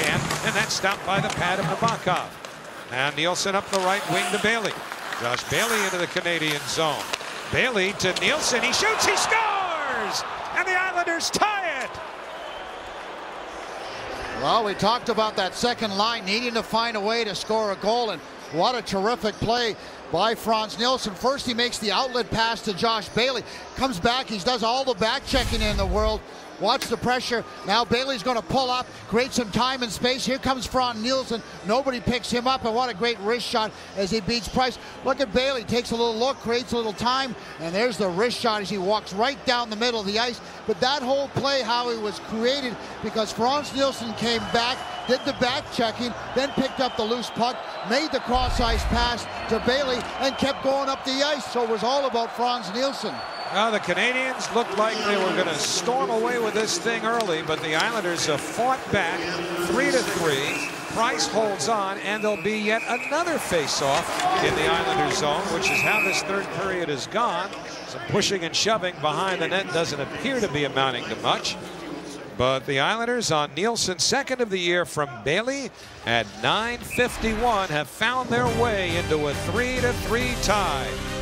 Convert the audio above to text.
backhand, and that's stopped by the pad of Nabokov. And Nielsen up the right wing to Bailey. Josh Bailey into the Canadian zone. Bailey to Nielsen. He shoots, he scores! And the Islanders tie it! Well, we talked about that second line needing to find a way to score a goal, and what a terrific play by Frans Nielsen. First, he makes the outlet pass to Josh Bailey. Comes back, he does all the back checking in the world. Watch the pressure. Now Bailey's going to pull up, create some time and space. Here comes Frans Nielsen. Nobody picks him up, and what a great wrist shot as he beats Price. Look at Bailey. Takes a little look, creates a little time, and there's the wrist shot as he walks right down the middle of the ice. But that whole play, how it was created, because Frans Nielsen came back, did the back checking, then picked up the loose puck, made the cross-ice pass to Bailey, and kept going up the ice. So it was all about Frans Nielsen. Now the Canadians looked like they were going to storm away with this thing early, but the Islanders have fought back 3-3. Price holds on, and there'll be yet another face-off in the Islanders zone, which is how this third period has gone. Some pushing and shoving behind the net doesn't appear to be amounting to much. But the Islanders on Nielsen's second of the year from Bailey at 9:51 have found their way into a 3-3 tie.